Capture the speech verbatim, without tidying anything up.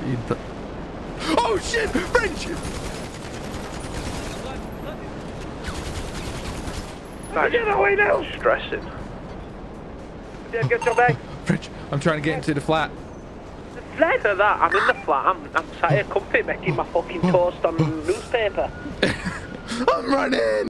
Oh shit! French! Get away now! Stressing. Yeah, get your bag. French, I'm trying to get into the flat. Flat of that, I'm in the flat. I'm, I'm sat here comfy making my fucking toast on newspaper. I'm running!